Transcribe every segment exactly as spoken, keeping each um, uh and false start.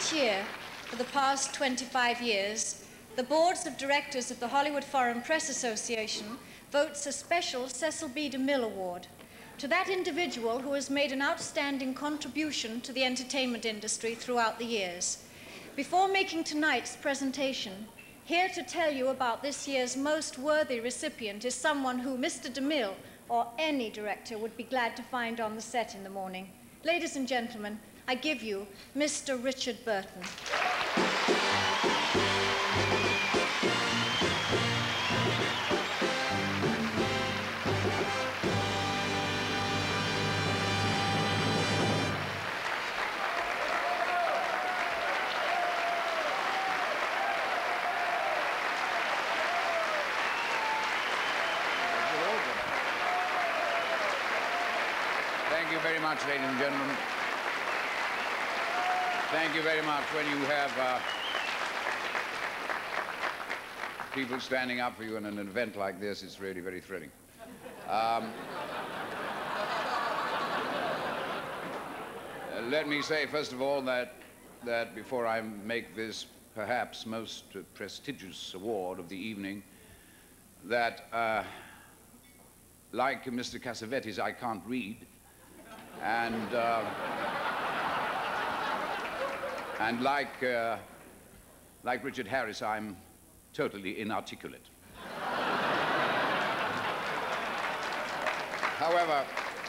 Each year, for the past twenty-five years, the boards of directors of the Hollywood Foreign Press Association votes a special Cecil B. DeMille Award to that individual who has made an outstanding contribution to the entertainment industry throughout the years. Before making tonight's presentation, here to tell you about this year's most worthy recipient is someone who Mister DeMille, or any director, would be glad to find on the set in the morning. Ladies and gentlemen, I give you Mister Richard Burton. Thank you very much, ladies and gentlemen. Thank you very much. When you have uh, people standing up for you in an event like this, it's really very thrilling. Um, uh, let me say, first of all, that, that before I make this perhaps most uh, prestigious award of the evening, that uh, like Mister Cassavetes, I can't read. And, uh, and like, uh, like Richard Harris, I'm totally inarticulate. However,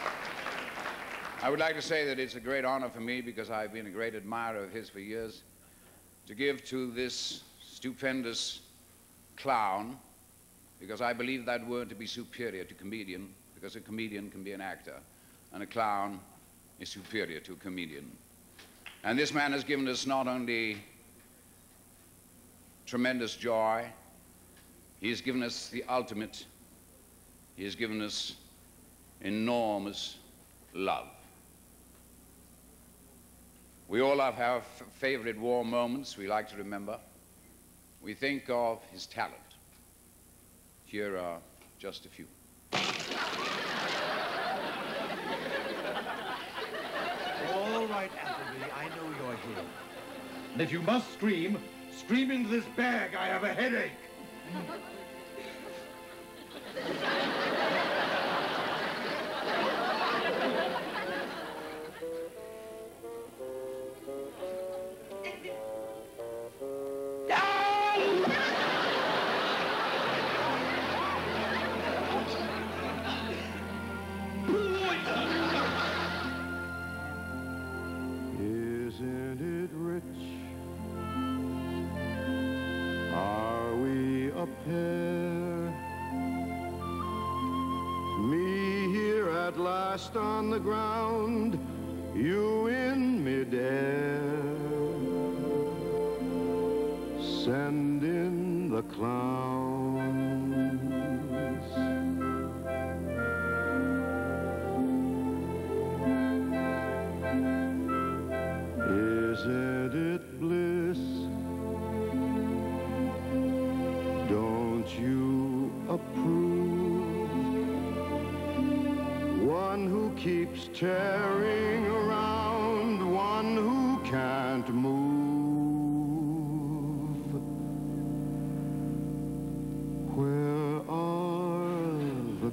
I would like to say that it's a great honor for me, because I've been a great admirer of his for years, to give to this stupendous clown, because I believe that word to be superior to comedian, because a comedian can be an actor, and a clown is superior to a comedian. And this man has given us not only tremendous joy, he has given us the ultimate, he has given us enormous love. We all have our favorite war moments we like to remember. We think of his talent. Here are just a few. All right, Appleby, I know you're here. And if you must scream, scream into this bag. I have a headache. Isn't it rich? Are we a pair? Me here at last on the ground, you in midair. Send in the clowns. Isn't it bliss? Don't you approve? One who keeps tearing around, one who can't move. Where are the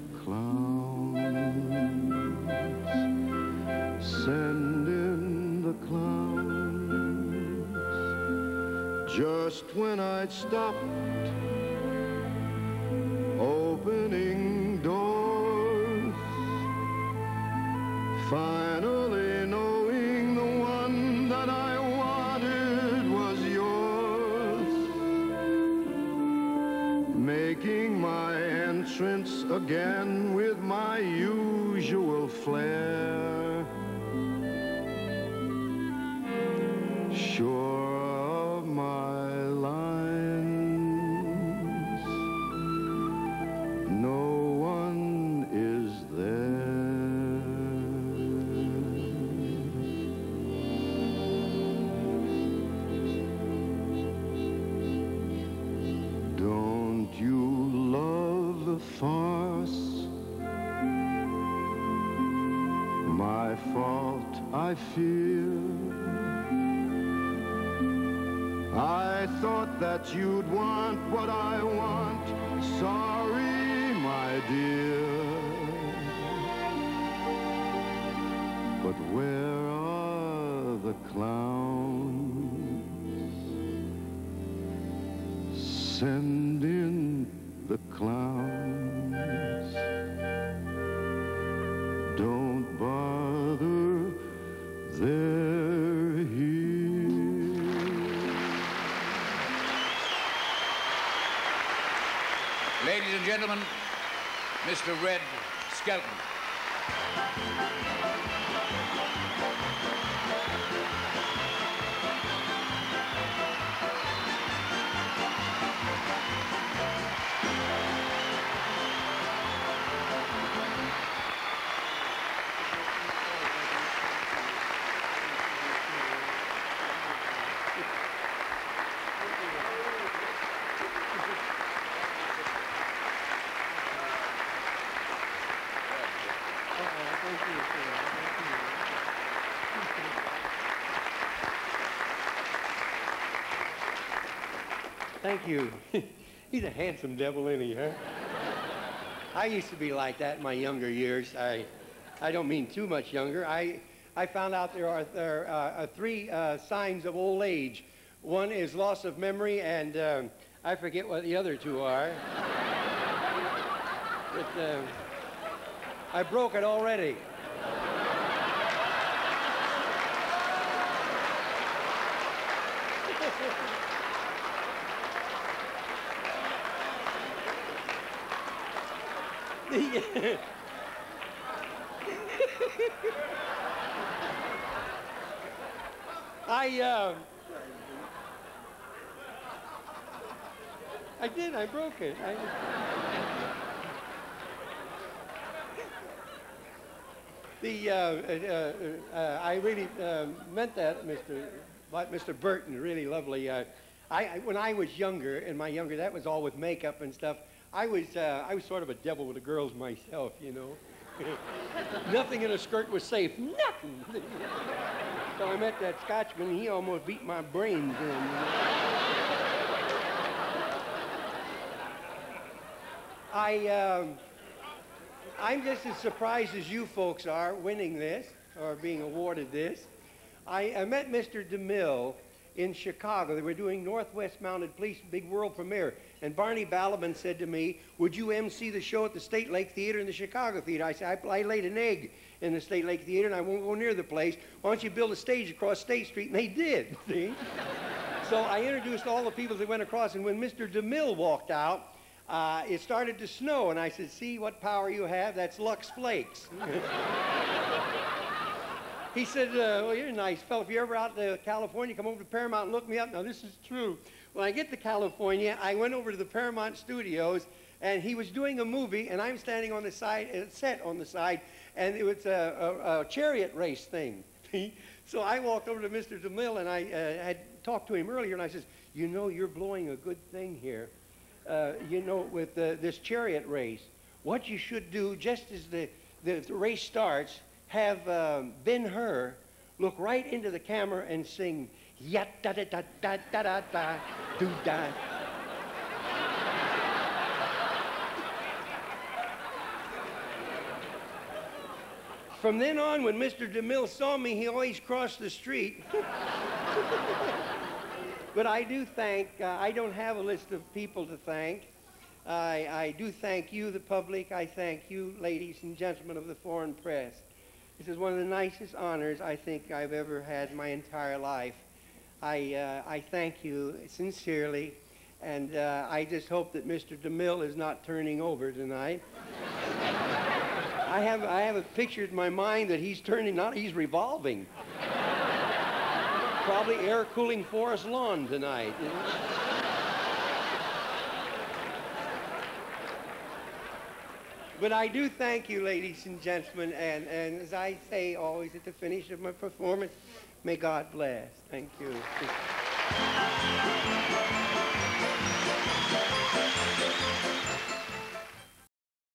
clowns? Send in the clowns. Just when I'd stopped opening doors, finally knowing the one that I wanted was yours, making my entrance again with my usual flair, sure of my lines, no one is there. Don't you love the farce? My fault, I fear. I thought that you'd want what I want. Sorry, my dear. But where are the clowns? Send in the clowns. Don't bother, they're here. Ladies and gentlemen, Mister Red Skelton. Thank you. He's a handsome devil, isn't he, huh? I used to be like that in my younger years. I, I don't mean too much younger. I, I found out there are, there are three uh, signs of old age. One is loss of memory, and um, I forget what the other two are. But, uh, I broke it already. I, uh, I did, I broke it. I, the, uh, uh, uh, I really uh, meant that, Mister Mister Burton, really lovely. Uh, I, I, when I was younger, and my younger, that was all with makeup and stuff, I was, uh, I was sort of a devil with the girls myself, you know. Nothing in a skirt was safe, nothing. So I met that Scotchman, and he almost beat my brains in. You know? I, um, I'm just as surprised as you folks are winning this, or being awarded this. I, I met Mister deMille in Chicago. They were doing Northwest Mounted Police big world premiere. And Barney Balaban said to me, would you M C the show at the State Lake Theater and the Chicago Theater? I said, I, I laid an egg in the State Lake Theater and I won't go near the place. Why don't you build a stage across State Street? And they did, see? So I introduced all the people that went across, and when Mister deMille walked out, uh, it started to snow, and I said, see what power you have? That's Lux Flakes. He said, uh, well, you're a nice fellow. If you're ever out to California, come over to Paramount and look me up. Now, this is true. When I get to California, I went over to the Paramount Studios, and he was doing a movie, and I'm standing on the side, uh, set on the side, and it was a, a, a chariot race thing. So I walked over to Mister deMille, and I uh, had talked to him earlier, and I said, you know, you're blowing a good thing here. Uh, you know, with uh, this chariot race, what you should do, just as the, the, the race starts, have um, Ben-Hur look right into the camera and sing yat da da da da da da da do da. From then on, when Mister deMille saw me, he always crossed the street. But I do thank, uh, I don't have a list of people to thank. I, I do thank you, the public. I thank you, ladies and gentlemen of the foreign press. This is one of the nicest honors I think I've ever had in my entire life. I, uh, I thank you sincerely, and uh, I just hope that Mister deMille is not turning over tonight. I have, I have a picture in my mind that he's turning, not, he's revolving. Probably air cooling forest lawn tonight. You know? But I do thank you, ladies and gentlemen, and, and as I say always at the finish of my performance, may God bless. Thank you.